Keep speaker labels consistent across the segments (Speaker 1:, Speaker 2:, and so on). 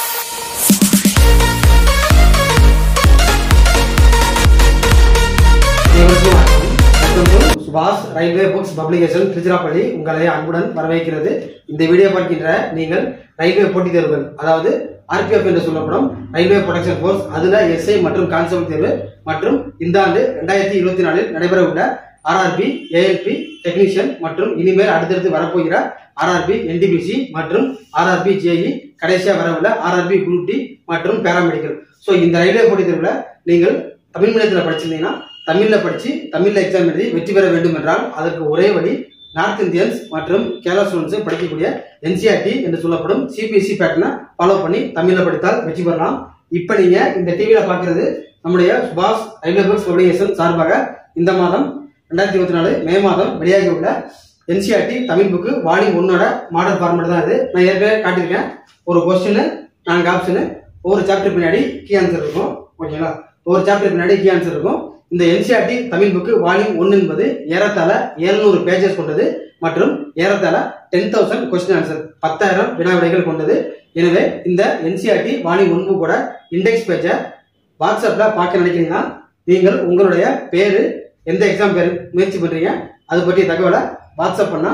Speaker 1: சுபாஷ் railway books publication Tiruchirappalli உங்களை அன்புடன் வரவேற்கிறது. இந்த வீடியோ பார்க்கின்ற நீங்கள் ரயில்வே போட்டித் தேர்வுகள், அதாவது RPF என்று சொல்லப்படும் ரயில்வே ப்ரொடெக்ஷன் ஃபோர்ஸ், அதுல SI மற்றும் கான்ஸ்டபிள் தேர்வு மற்றும் இந்த ஆண்டு 2024 நடைபெற உள்ள RRB, ALP டெக்னீஷியன் மற்றும் இனிமேல் அடுத்தடுத்து வரப்போகிற RRB, NTPC மற்றும் RRB JE, கடைசியா வரவுள்ள RRB குரூப் D மற்றும் பேராமெடிக்கல். ஸோ இந்த ரயில்வே போட்டித் தேர்வுல நீங்கள் தமிழ் மீடியத்தில் படிச்சிருந்தீங்கன்னா தமிழ்ல படிச்சு தமிழ்ல எக்ஸாம் எழுதி வெற்றி பெற வேண்டும் என்றால் அதற்கு ஒரே வழி நார்த் இந்தியன்ஸ் மற்றும் கேரளா ஸ்டூடெண்ட்ஸ் படிக்கக்கூடிய NCERT என்று சொல்லப்படும் CBSE பேட்டர்னை ஃபாலோ பண்ணி தமிழ்ல படித்தால் வெற்றி பெறலாம். இப்ப நீங்க இந்த டிவியில பாக்குறது நம்முடைய சுபாஷ் ரயில்வே புக்ஸ் பப்ளிகேஷன் சார்பாக இந்த மாதம் 2024 மே மாதம் வெளியாகி உள்ள NCERT Tamil book volume 1 model format தான் இது. நான் ஏற்கனவே காட்டியிருக்கேன். ஒரு கொஸ்டின் 4 ஆப்ஷனு, ஒவ்வொரு சாப்டர் பின்னாடி கீ ஆன்சர் இருக்கும். ஓகேங்களா? ஒவ்வொரு சாப்டர் பின்னாடி கீ ஆன்சர் இருக்கும். இந்த NCERT தமிழ் புக்கு வால்யூம் 1 என்பது ஏறத்தாழ 700 பேஜஸ் கொண்டது மற்றும் ஏறத்தாழ 10,000 கொஸ்டின் ஆன்சர், 10,000 வினா விடைகள் கொண்டது. எனவே இந்த NCERT வால்யூம் 1 கூட இண்டெக்ஸ் பேஜை வாட்ஸ்அப்ல பார்க்க நினைக்கிறீங்கன்னா நீங்கள் உங்களுடைய பேரு, எந்த எக்ஸாம் பேர் முயற்சி பண்றீங்க அது பற்றிய தகவலை வாட்ஸ்அப் பண்ணா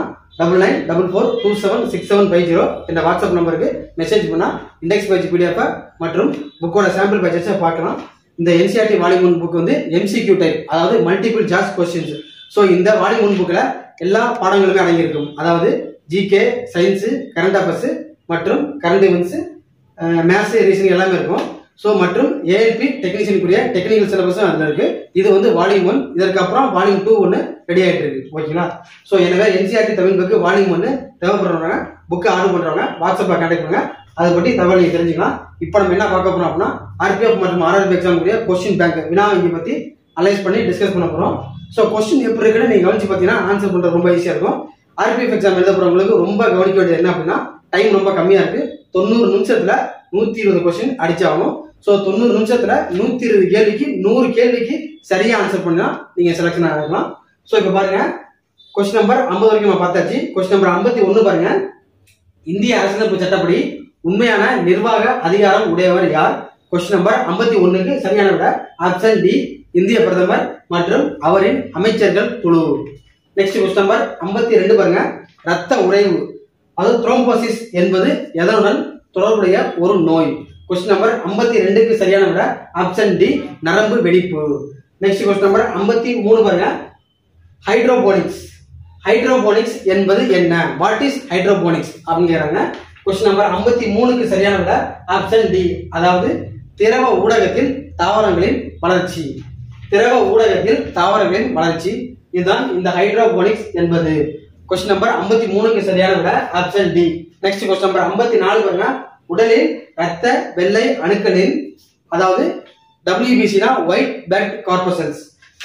Speaker 1: 9944276750 என்ற வாட்ஸ்அப் நம்பருக்கு மெசேஜ் பண்ணா இண்டெக்ஸ் பேஜ் PDF மற்றும் புக்கோட சாம்பிள் பேஜஸை பார்க்கலாம். இந்த NCERT வால்யூம் 1 புக் வந்து MCQ டைப், அதாவது மல்டிபிள் சாய்ஸ் கொஸ்டின்ஸ். ஸோ இந்த வால்யூம் 1 புக்ல எல்லா பாடங்களுமே அடங்கியிருக்கும். அதாவது GK, சயின்ஸ், கரண்ட் அஃபேர்ஸ் மற்றும் கரண்ட் இவெண்ட்ஸ், மேத்ஸ், ரீசனிங் எல்லாமே இருக்கும். ஸோ மற்றும் ALP டெக்னீஷியனுக்குரிய டெக்னிக்கல் சிலபஸும் அதில் இருக்கு. இது வந்து வால்யூம் 1. இதற்கு அப்புறம் வால்யூம் 2 ஒன்று ரெடி ஆகிட்டு இருக்கு. ஓகேங்களா? ஸோ எனவே NCERT தமிழ் புக்கு வால்யூம் 1 தேவைப்படுறவங்க புக்கு ஆர்டர் பண்றவங்க வாட்ஸ்அப்பில் கான்டாக்ட் பண்ணுங்க. அதை பற்றி தகவல் நீங்க தெரிஞ்சுக்கலாம். இப்போ நம்ம என்ன பார்க்க போறோம் அப்படின்னா RPF மற்றும் RRB எக்ஸாம் கூடிய கொஸ்டின் பேங்க் வினா வங்கி பத்தி அனலைஸ் பண்ணி டிஸ்கஸ் பண்ண போறோம். ஸோ கொஸ்டின் எப்படி இருக்குன்னு நீங்க கவனிச்சு பார்த்தீங்கன்னா ஆன்சர் பண்றது ரொம்ப ஈஸியா இருக்கும். RPF எக்ஸாம் எழுத போறவங்களுக்கு ரொம்ப கவனிக்க வேண்டியது என்ன அப்படின்னா டைம் ரொம்ப கம்மியா இருக்கு. 90 நிமிஷத்துல 120 கொஸ்டின் அடிச்சாகணும். ஸோ 90 நிமிஷத்துல 120 கேள்விக்கு 100 கேள்விக்கு சரியா ஆன்சர் பண்ணா நீங்க செலக்ஷன் ஆகலாம். ஸோ இப்போ பாருங்க, கொஸ்டின் நம்பர் 50 வரைக்கும் நம்ம பார்த்தாச்சு. கொஸ்டின் நம்பர் 51 பாருங்க, இந்திய அரசியலமைப்பு சட்டப்படி உண்மையான நிர்வாக அதிகாரம் உடையவர் யார்? கொஸ்டின் நம்பர் 51க்கு சரியான விட ஆப்ஷன் டி, இந்திய பிரதமர் மற்றும் அவரின் அமைச்சர்கள் குழு. நெக்ஸ்ட் கொஸ்டின் நம்பர் 52 பாருங்க, ரத்த உறைவு, அதாவது த்ரோம்போசிஸ் என்பது எதனுடன் தொடர்புடைய ஒரு நோய்? கொஸ்டின் நம்பர் 52க்கு சரியான விட ஆப்ஷன் டி, நரம்பு வெடிப்பு. நெக்ஸ்ட் கொஸ்டின் நம்பர் 53 பாருங்க, ஹைட்ரோபோனிக்ஸ். ஹைட்ரோபோனிக்ஸ் என்பது என்ன? வாட் இஸ் ஹைட்ரோபோனிக்ஸ் அப்படிங்கிறாங்க. கொஸ்டின் நம்பர் 53க்கு சரியான விட ஆப்ஷன் டி, அதாவது திரவ ஊடகத்தில் தாவரங்களின் வளர்ச்சி. திரவ ஊடகத்தில் தாவரங்களின் வளர்ச்சி, இதுதான் இந்த ஹைட்ரோபோனிக்ஸ் என்பது. கொஸ்டின் நம்பர் 53க்கு சரியான விட option D. Next question number 54 பாருங்க, உடலில் ரத்த வெள்ளை அணுக்களின், அதாவது WBC ஒயிட் பிளட் கார்பசல்ஸ்,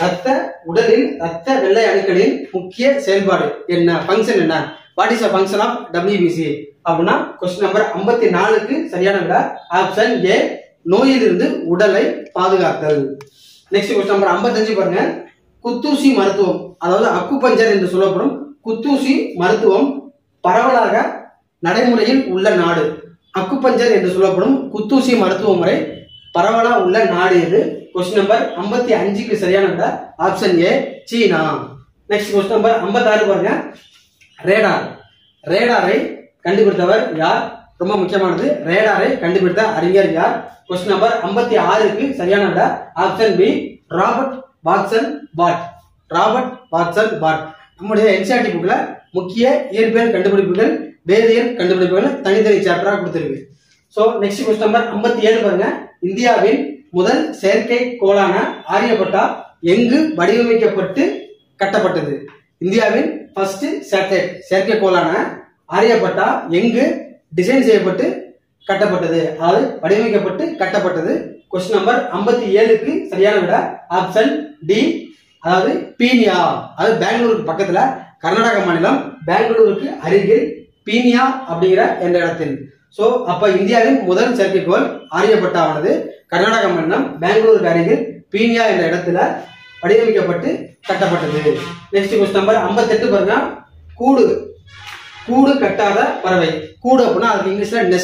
Speaker 1: உடலில் ரத்த வெள்ளை அணுக்களின் முக்கிய செயல்பாடு என்ன? ஃபங்க்ஷன் என்ன? What is the function of WBC அப்படின்னா கொஸ்டின் நம்பர் 54க்கு சரியான விட ஆப்ஷன் ஏ, நோயிலிருந்து உடலை பாதுகாத்தல். நெக்ஸ்ட் கொஸ்டின் நம்பர் 55 பாருங்க, குத்தூசி மருத்துவம், அதாவது அக்குபஞ்சர் என்று சொல்லப்படும் குத்தூசி மருத்துவம் பரவலாக நடைமுறையில் உள்ள நாடு. அக்குபஞ்சர் என்று சொல்லப்படும் குத்தூசி மருத்துவ முறை பரவலா உள்ள நாடு எது? கொஸ்டின் நம்பர் 55க்கு சரியான விட option A, China. Next question number 56 பாருங்க, ரேடார். ரேடாரை கண்டுபிடித்தவர் யார்? ரொம்ப முக்கியமானது. ரேடாரை கண்டுபிடித்த அறிஞர் யார்? கொஸ்டின் நம்பர் 56க்கு சரியான விட ஆப்ஷன் பி, ராபர்ட் வாட்சன் பாட். ராபர்ட் வாட்சன் பாட். நம்முடைய NCERT புக்ல முக்கிய இயற்பியல் கண்டுபிடிப்புகள், வேதியியல் கண்டுபிடிப்புகள் தனித்தனி சாப்டரா கொடுத்திருக்கு. சோ நெக்ஸ்ட் கொஸ்டின் நம்பர் 57 பாருங்க, இந்தியாவின் முதல் செயற்கை கோளான ஆரியப்பட்டா எங்கு வடிவமைக்கப்பட்டு கட்டப்பட்டது? இந்தியாவின் ஃபர்ஸ்ட் சேட்டலைட் செயற்கை கோளான ஆரியப்பட்டா எங்கு டிசைன் செய்யப்பட்டு கட்டப்பட்டது, அதாவது வடிவமைக்கப்பட்டு கட்டப்பட்டது? கொஸ்டின் நம்பர் 57க்கு சரியான விட ஆப்ஷன் டி, அதாவது பீனியா, அதாவது பெங்களூருக்கு பக்கத்துல, கர்நாடக மாநிலம் பெங்களூருக்கு அருகில் பீனியா அப்படிங்கிற என்ற இடத்தில். சோ அப்ப இந்தியாவின் முதல் செயற்கைக்கோள் ஆரியப்பட்டாவானது கர்நாடக மாநிலம் பெங்களூருக்கு அருகில் பீனியா என்ற இடத்துல வடிவமைக்கப்பட்டு கட்டப்பட்டது. நெக்ஸ்ட் கொஸ்டின் நம்பர் 58 பாருங்க, கூடு. கூடு கட்டாத பறவை. கூடு அப்படின்னா அதுக்கு இங்கிலீஷ்ல நெஸ்ட்.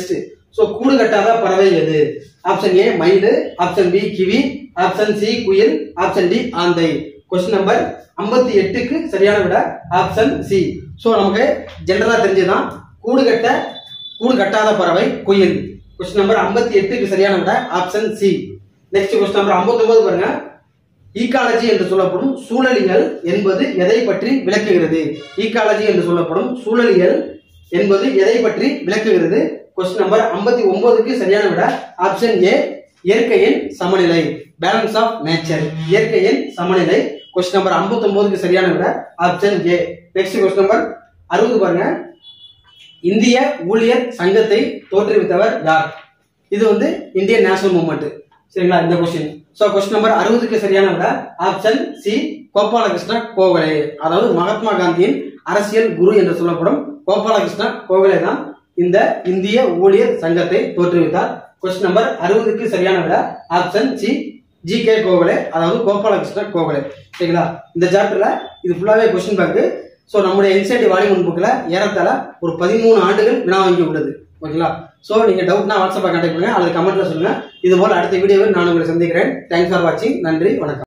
Speaker 1: சோ கூடு கட்டாத பறவை எது? ஆப்ஷன் ஏ மயில், option B kiwi, option C குயில், ஆப்ஷன் டி ஆந்தை. கொஸ்டின் நம்பர் 58க்கு சரியான விட ஆப்ஷன் சி. சோ நமக்கு ஜெனரலா தெரிஞ்சதுதான் கூடு கட்டாத பறவை குயில். கொஸ்டின் நம்பர் 58க்கு சரியான விட option C. Next question number 59 பாருங்க. ஈகாலஜி என்று சொல்லப்படும் சூழலியல் என்பது எதை பற்றி விளக்குகிறது? ஈகாலஜி என்று சொல்லப்படும் சூழலியல் என்பது எதை பற்றி விளக்குகிறது? கொஸ்டின் நம்பர் 59க்கு சரியான விட ஆப்ஷன் ஏ இயற்கையின் சமநிலை, பேலன்ஸ் ஆஃப் நேச்சர். இயற்கையின் சமநிலை. கொஸ்டின் நம்பர் 59க்கு சரியான விட option A. Next question number 60 பாருங்க. இந்திய ஊழியர் சங்கத்தை தோற்றுவித்தவர் யார்? இது இந்தியன் நேஷனல் மூவ்மெண்ட். சரிங்களா இந்த கொஸ்டின். சோ கொஸ்டின் நம்பர் 60க்கு சரியான விட ஆப்ஷன் சி கோபாலகிருஷ்ண கோகலே. அதாவது மகாத்மா காந்தியின் அரசியல் குரு என்று சொல்லப்படும் கோபாலகிருஷ்ண கோகலே தான் இந்த இந்திய ஊழியர் சங்கத்தை தோற்றுவித்தார். கொஸ்டின் நம்பர் 60க்கு சரியான விட ஆப்ஷன் சி ஜி.கே. கோகலே, அதாவது கோபாலகிருஷ்ண கோகலே. சரிங்களா இந்த சாப்டர்ல இது ஃபுல்லாவே கொஸ்டின் பேங்க். சோ நம்முடைய NCERT வால்யூம் 1 புக்ல ஏறத்தாழ ஒரு 13 ஆண்டுகள் வினா வங்கி உள்ளது. ஓகேங்களா. சோ நீங்க டவுட்னா வாட்ஸ்அப்ல கான்டாக்ட் பண்ணுங்க அல்லது கமெண்ட்ல சொல்லுங்க. இது போல அடுத்த வீடியோவில் நான் உங்களை சந்திக்கிறேன். தேங்க்ஸ் ஃபார் வாட்சிங். நன்றி, வணக்கம்.